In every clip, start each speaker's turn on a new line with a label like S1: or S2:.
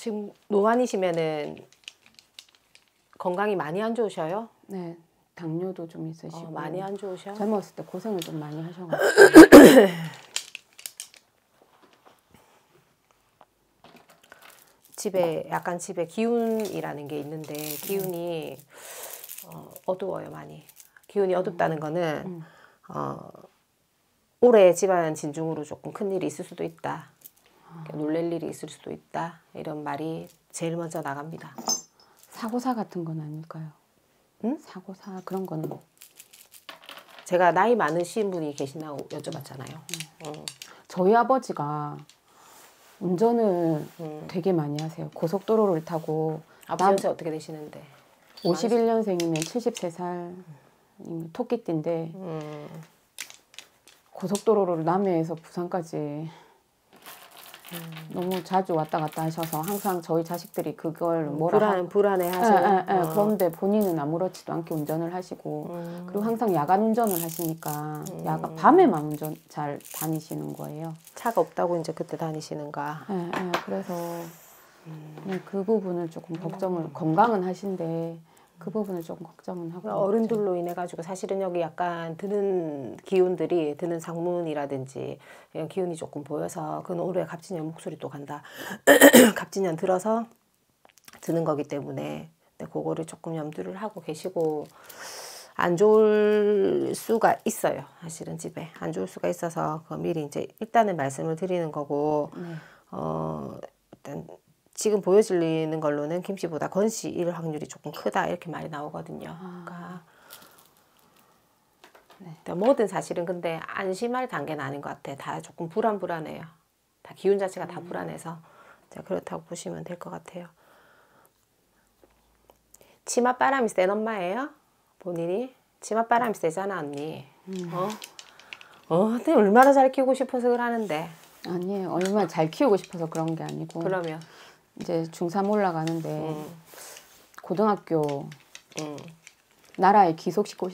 S1: 지금 노안이시면은 건강이 많이 안 좋으셔요?
S2: 네, 당뇨도 좀 있으시고
S1: 많이 안 좋으셔?
S2: 젊었을 때 고생을 좀 많이 하셔가지고
S1: 약간 집에 기운이라는 게 있는데 기운이 어두워요 많이. 기운이 어둡다는 거는 올해 집안 진중으로 조금 큰일이 있을 수도 있다. 놀랄 일이 있을 수도 있다. 이런 말이 제일 먼저 나갑니다.
S2: 사고사 같은 건 아닐까요?
S1: 응?
S2: 사고사 그런 거는
S1: 제가 나이 많으신 분이 계시냐고 여쭤봤잖아요.
S2: 저희 아버지가 운전을 되게 많이 하세요. 고속도로를 타고
S1: 아버지 연세 어떻게 되시는데?
S2: 51년생이면 73살 토끼띠인데 고속도로를 남해에서 부산까지 너무 자주 왔다 갔다 하셔서 항상 저희 자식들이 그걸
S1: 불안해 하셔요.
S2: 그런데 본인은 아무렇지도 않게 운전을 하시고 그리고 항상 야간 운전을 하시니까 야간 밤에만 운전 잘 다니시는 거예요.
S1: 차가 없다고 이제 그때 다니시는가?
S2: 그래서 그 부분을 조금 걱정을 건강은 하신데 그 부분을 조금 걱정은 하고
S1: 어른들로 인해 가지고 사실은 여기 약간 드는 기운들이 드는 상문이라든지 이런 기운이 조금 보여서 그건 올해 갑진년 목소리도 간다. 갑진년 들어서 드는 거기 때문에 그거를 조금 염두를 하고 계시고 안 좋을 수가 있어요. 사실은 집에 안 좋을 수가 있어서 미리 이제 일단은 말씀을 드리는 거고 일단 지금 보여지는 걸로는 김 씨보다 건 씨일 확률이 조금 크다 이렇게 말이 나오거든요. 그러니까 뭐든 사실은 근데 안심할 단계는 아닌 것 같아. 다 조금 불안해요. 다 기운 자체가 다 불안해서 그렇다고 보시면 될 것 같아요. 치맛바람이 센 엄마예요? 본인이? 치맛바람이 세잖아 언니. 근데 얼마나 잘 키우고 싶어서 그러는데.
S2: 아니에요. 얼마나 잘 키우고 싶어서 그런 게 아니고
S1: 그러면
S2: 이제 중3 올라가는데 고등학교 나라에 귀속시키고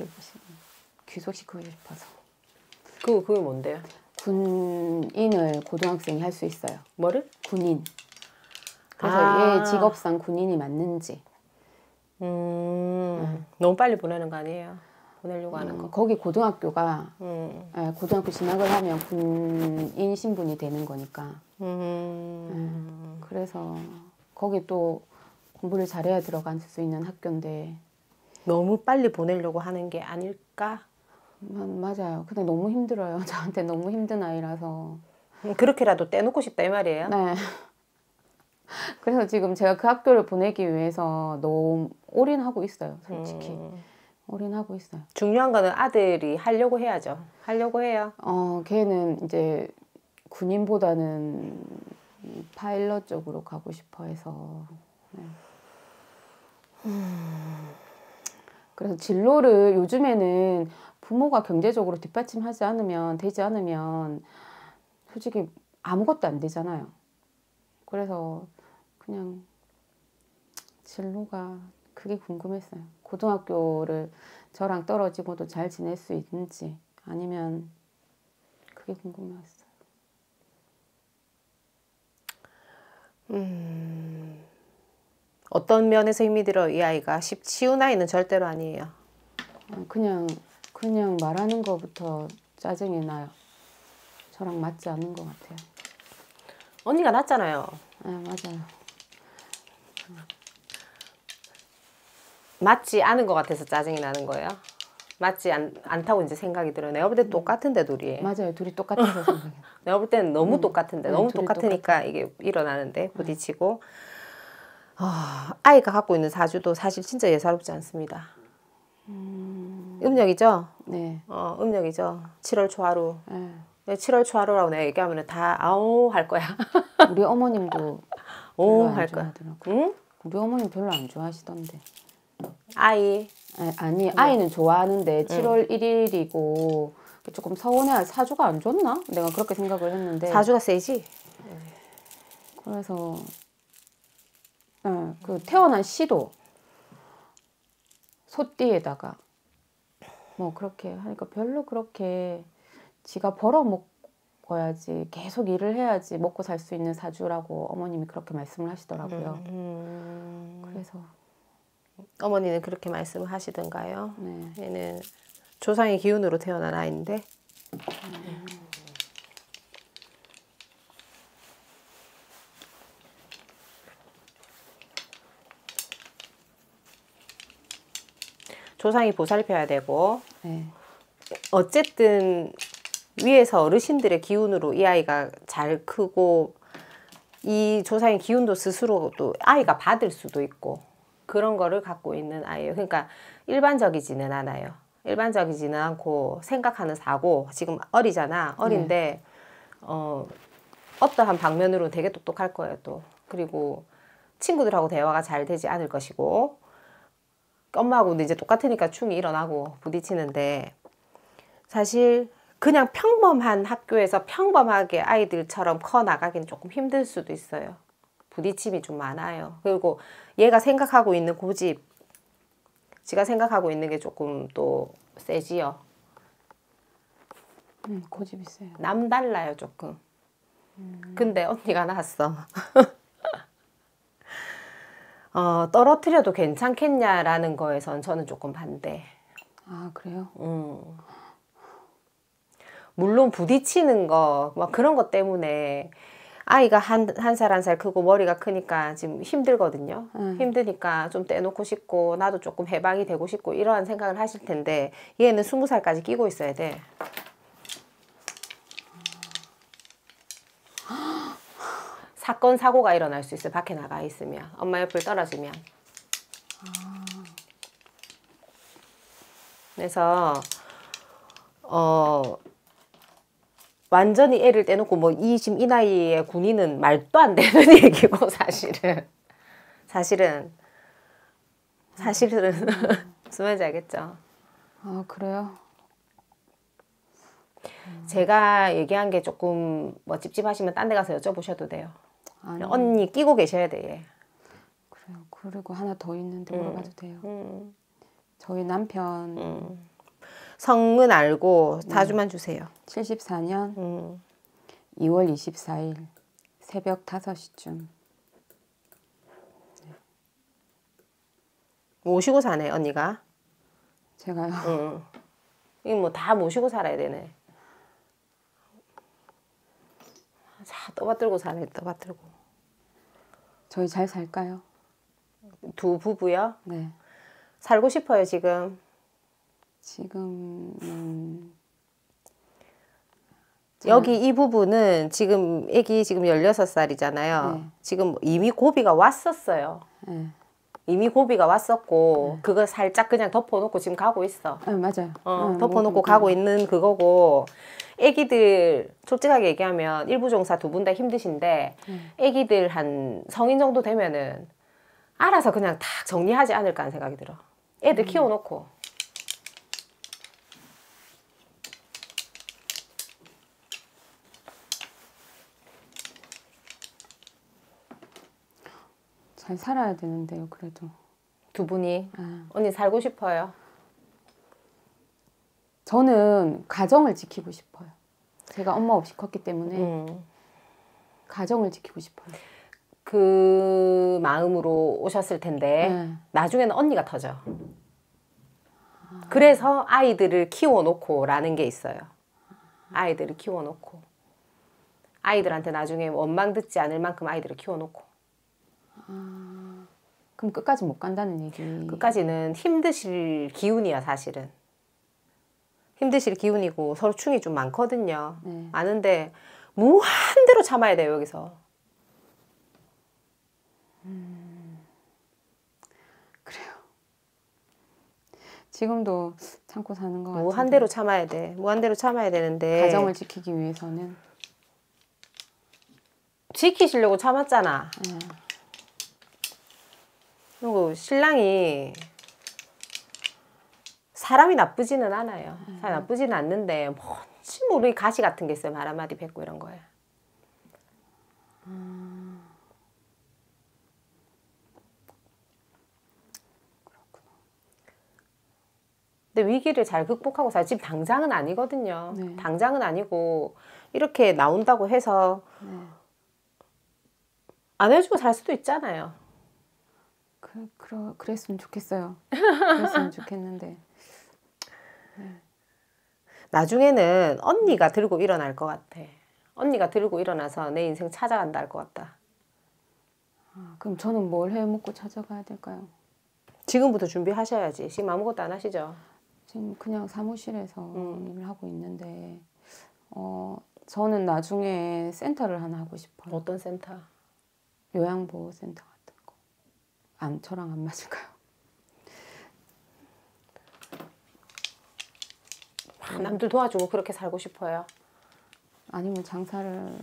S2: 싶어서.
S1: 그게 뭔데요?
S2: 군인을 고등학생이 할 수 있어요.
S1: 뭐를?
S2: 군인. 그래서 얘 직업상 군인이 맞는지.
S1: 너무 빨리 보내는 거 아니에요? 보내려고 하는 거.
S2: 거기 고등학교가 고등학교 진학을 하면 군인 신분이 되는 거니까. 그래서 거기 또 공부를 잘해야 들어갈 수 있는 학교인데
S1: 너무 빨리 보내려고 하는 게 아닐까?
S2: 맞아요. 근데 너무 힘들어요. 저한테 너무 힘든 아이라서.
S1: 그렇게라도 떼놓고 싶다 이 말이에요?
S2: 네. 그래서 지금 제가 그 학교를 보내기 위해서 너무 올인하고 있어요. 솔직히. 올인하고 있어요.
S1: 중요한 거는 아들이 하려고 해야죠. 하려고 해요.
S2: 걔는 이제 군인보다는 파일럿 쪽으로 가고 싶어 해서. 그래서 진로를 요즘에는 부모가 경제적으로 되지 않으면 솔직히 아무것도 안 되잖아요. 그래서 그냥 진로가 그게 궁금했어요. 고등학교를 저랑 떨어지고도 잘 지낼 수 있는지 아니면 그게 궁금했어요.
S1: 어떤 면에서 힘이 들어 이 아이가? 쉬운 아이는 절대로 아니에요.
S2: 그냥 말하는 거부터 짜증이 나요. 저랑 맞지 않는 것 같아요.
S1: 언니가 낫잖아요.
S2: 네, 맞아요.
S1: 맞지 않은 것 같아서 짜증이 나는 거예요. 맞지 않다고 이제 생각이 들어요. 내가 볼 땐 똑같은데 둘이.
S2: 맞아요. 둘이 똑같아서 생각해요.
S1: 내가 볼 때는 너무 똑같은데
S2: 네,
S1: 너무 똑같으니까 이게 일어나는데 부딪히고 아이가 갖고 있는 사주도 사실 진짜 예사롭지 않습니다. 음력이죠?
S2: 네.
S1: 음력이죠. 7월 초하루.
S2: 네.
S1: 7월 초하루라고 내가 얘기하면 다 아오 할 거야.
S2: 우리 어머님도
S1: 오
S2: 별로
S1: 할
S2: 안
S1: 거야.
S2: 좋아하더라고요.
S1: 응?
S2: 우리 어머님 별로 안 좋아하시던데.
S1: 아이.
S2: 아니 아이는 좋아하는데 7월 1일이고 조금 서운해. 사주가 안 좋나? 내가 그렇게 생각을 했는데.
S1: 사주가 세지?
S2: 그래서 그 태어난 시도 소띠에다가 뭐 그렇게 하니까 별로 그렇게 지가 벌어먹고 먹어야지, 계속 일을 해야지 먹고 살 수 있는 사주라고 어머님이 그렇게 말씀을 하시더라고요. 그래서
S1: 어머니는 그렇게 말씀을 하시던가요?
S2: 네.
S1: 얘는 조상의 기운으로 태어난 아이인데 조상이 보살펴야 되고
S2: 네.
S1: 어쨌든 위에서 어르신들의 기운으로 이 아이가 잘 크고 이 조상의 기운도 스스로도 아이가 받을 수도 있고 그런 거를 갖고 있는 아이예요. 그러니까 일반적이지는 않아요. 일반적이지는 않고 생각하는 사고 지금 어리잖아. 어린데 어떠한 방면으로 되게 똑똑할 거예요 또. 그리고 친구들하고 대화가 잘 되지 않을 것이고 엄마하고도 이제 똑같으니까 충이 일어나고 부딪히는데 사실 그냥 평범한 학교에서 평범하게 아이들처럼 커 나가기는 조금 힘들 수도 있어요. 부딪힘이 좀 많아요. 그리고 얘가 생각하고 있는 고집, 지가 생각하고 있는 게 조금 또 세지요.
S2: 고집 있어요.
S1: 남달라요 조금. 근데 언니가 낳았어. 떨어뜨려도 괜찮겠냐라는 거에선 저는 조금 반대.
S2: 아, 그래요?
S1: 물론 부딪히는 거, 막 그런 것 때문에 아이가 한 살 한 살 크고 머리가 크니까 지금 힘들거든요. 힘드니까 좀 떼놓고 싶고 나도 조금 해방이 되고 싶고 이러한 생각을 하실 텐데 얘는 20살까지 끼고 있어야 돼. 사건 사고가 일어날 수 있어요. 밖에 나가 있으면 엄마 옆을 떨어지면. 그래서 완전히 애를 떼놓고 뭐 지금 이 나이에 군인은 말도 안 되는 얘기고 사실은 무슨 말인지 알겠죠?
S2: 아, 그래요?
S1: 제가 얘기한 게 조금 뭐 찝찝하시면 딴 데 가서 여쭤보셔도 돼요.
S2: 아니,
S1: 언니 끼고 계셔야 돼. 얘.
S2: 그래요. 그리고 하나 더 있는데 물어봐도 돼요? 저희 남편
S1: 성은 알고 다주만 주세요.
S2: 74년 2월 24일 새벽 5시쯤.
S1: 모시고 사네 언니가.
S2: 제가요?
S1: 이거 뭐 다 모시고 살아야 되네. 자, 떠받들고 사네. 떠받들고.
S2: 저희 잘 살까요?
S1: 두 부부요?
S2: 네.
S1: 살고 싶어요 지금.
S2: 지금은
S1: 여기 이 부부는 지금 애기 지금 16살이잖아요.
S2: 네.
S1: 지금 이미 고비가 왔었어요.
S2: 네.
S1: 이미 고비가 왔었고 그거 살짝 그냥 덮어놓고 지금 가고 있어.
S2: 네, 맞아요.
S1: 덮어놓고 가고 있는 그거고 애기들 솔직하게 얘기하면 일부종사 두 분 다 힘드신데 애기들 한 성인 정도 되면은 알아서 그냥 다 정리하지 않을까 하는 생각이 들어. 애들 키워놓고.
S2: 잘 살아야 되는데요, 그래도.
S1: 두 분이. 언니 살고 싶어요.
S2: 저는 가정을 지키고 싶어요. 제가 엄마 없이 컸기 때문에 가정을 지키고 싶어요.
S1: 그 마음으로 오셨을 텐데
S2: 네.
S1: 나중에는 언니가 터져. 그래서 아이들을 키워놓고 라는 게 있어요. 아이들을 키워놓고 아이들한테 나중에 원망 듣지 않을 만큼 아이들을 키워놓고.
S2: 그럼 끝까지 못 간다는 얘기.
S1: 끝까지는 힘드실 기운이야 사실은. 힘드실 기운이고 서로 충이 좀 많거든요.
S2: 네.
S1: 많은데 무한대로 참아야 돼요 여기서.
S2: 그래요. 지금도 참고 사는 것 같아요.
S1: 무한대로 참아야 돼. 무한대로 참아야 되는데
S2: 가정을 지키기 위해서는.
S1: 지키시려고 참았잖아. 그리고 신랑이 사람이 나쁘지는 않아요. 사람 나쁘지는 않는데 뭔지 모르게 가시 같은 게 있어요. 말 한마디 뱉고 이런 거에. 근데 위기를 잘 극복하고 살 지금 당장은 아니거든요.
S2: 네.
S1: 당장은 아니고 이렇게 나온다고 해서
S2: 네.
S1: 안 해주고 살 수도 있잖아요.
S2: 그랬으면 좋겠어요. 그랬으면 좋겠는데.
S1: 나중에는 언니가 들고 일어날 것 같아. 언니가 들고 일어나서 내 인생 찾아간다 할 것 같다.
S2: 그럼 저는 뭘 해먹고 찾아가야 될까요?
S1: 지금부터 준비하셔야지. 지금 아무것도 안 하시죠?
S2: 지금 그냥 사무실에서 일을 하고 있는데 저는 나중에 센터를 하나 하고 싶어요.
S1: 어떤 센터?
S2: 요양보호센터 같은 거. 저랑 안 맞을까요?
S1: 남들 도와주고 그렇게 살고 싶어요.
S2: 아니면 장사를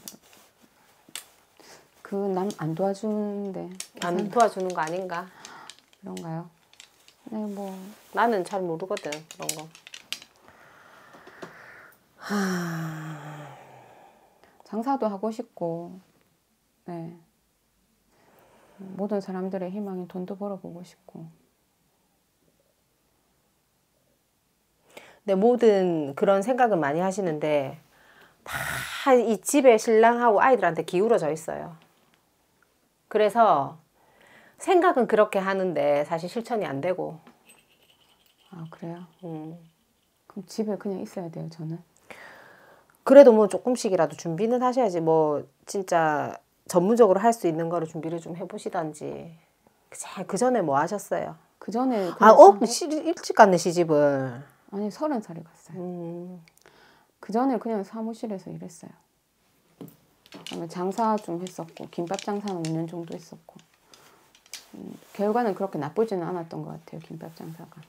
S2: 그 남 안 도와주는데
S1: 안 도와주는 거 아닌가?
S2: 그런가요? 네, 뭐
S1: 나는 잘 모르거든 그런 거.
S2: 장사도 하고 싶고, 네. 모든 사람들의 희망인 돈도 벌어보고 싶고.
S1: 근데 모든 그런 생각은 많이 하시는데 다 이 집에 신랑하고 아이들한테 기울어져 있어요. 그래서 생각은 그렇게 하는데 사실 실천이 안 되고.
S2: 아, 그래요? 그럼 집에 그냥 있어야 돼요, 저는?
S1: 그래도 뭐 조금씩이라도 준비는 하셔야지. 뭐 진짜 전문적으로 할 수 있는 거를 준비를 좀 해보시던지. 그 전에 뭐 하셨어요?
S2: 그 전에
S1: 일찍 갔네 시집을.
S2: 아니 30살에 갔어요. 그 전에 그냥 사무실에서 일했어요. 그다음에 장사 좀 했었고 김밥 장사는 5년 정도 했었고 결과는 그렇게 나쁘지는 않았던 것 같아요. 김밥 장사가.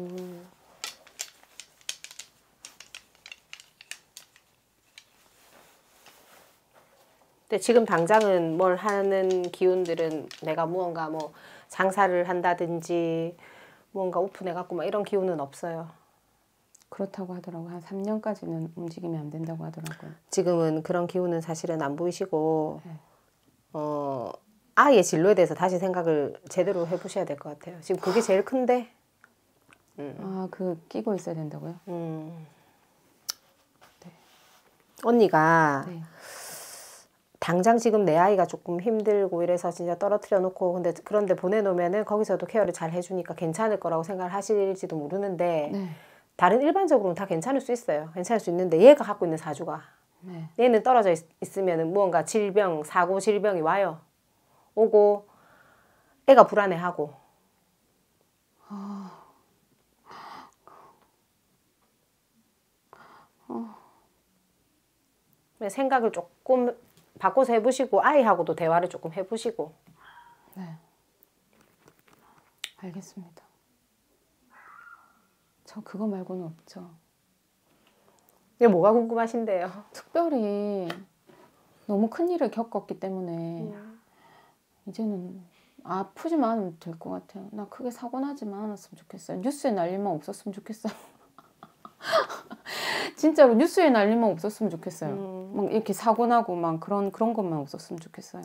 S1: 근데 지금 당장은 뭘 하는 기운들은 내가 무언가 뭐 장사를 한다든지 무언가 오픈해갖고 막 이런 기운은 없어요.
S2: 그렇다고 하더라고요. 한 3년까지는 움직이면 안 된다고 하더라고요.
S1: 지금은 그런 기운은 사실은 안 보이시고
S2: 네.
S1: 아이의 진로에 대해서 다시 생각을 제대로 해보셔야 될 것 같아요. 지금 그게 제일 큰데.
S2: 끼고 있어야 된다고요?
S1: 네. 언니가
S2: 네.
S1: 당장 지금 내 아이가 조금 힘들고 이래서 진짜 떨어뜨려 놓고 그런데 보내놓으면은 거기서도 케어를 잘 해주니까 괜찮을 거라고 생각을 하실지도 모르는데
S2: 네.
S1: 다른 일반적으로는 다 괜찮을 수 있어요. 괜찮을 수 있는데 얘가 갖고 있는 사주가
S2: 네.
S1: 얘는 떨어져 있으면은 무언가 질병, 사고 질병이 와요. 오고 애가 불안해하고 생각을 조금 바꿔서 해보시고 아이하고도 대화를 조금 해보시고.
S2: 네. 알겠습니다. 저 그거 말고는 없죠.
S1: 이게 뭐가 궁금하신데요?
S2: 특별히 너무 큰 일을 겪었기 때문에 이제는 아프지만 않으면 될 것 같아요. 나 크게 사고 나지만 않았으면 좋겠어요. 뉴스에 난리만 없었으면 좋겠어요. 진짜로 뉴스에 난리만 없었으면 좋겠어요. 막 이렇게 사고 나고 막 그런 것만 없었으면 좋겠어요.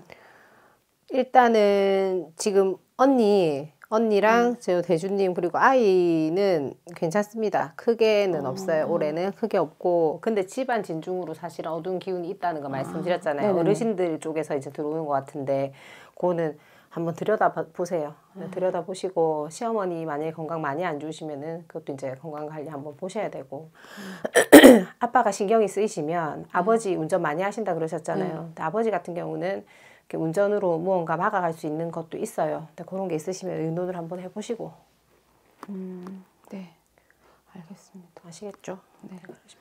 S1: 일단은 지금 언니랑 저 대주님 그리고 아이는 괜찮습니다. 크게는 없어요. 올해는 크게 없고 근데 집안 진중으로 사실 어두운 기운이 있다는 거 말씀드렸잖아요.
S2: 네네네.
S1: 어르신들 쪽에서 이제 들어오는 것 같은데 그거는 한번 들여다보세요. 들여다보시고 시어머니 만약에 건강 많이 안 좋으시면은 그것도 이제 건강관리 한번 보셔야 되고 아빠가 신경이 쓰이시면 아버지 운전 많이 하신다 그러셨잖아요. 근데 아버지 같은 경우는 이렇게 운전으로 무언가 막아갈 수 있는 것도 있어요. 근데 그런 게 있으시면 의논을 한번 해보시고.
S2: 네, 알겠습니다.
S1: 아시겠죠?
S2: 네.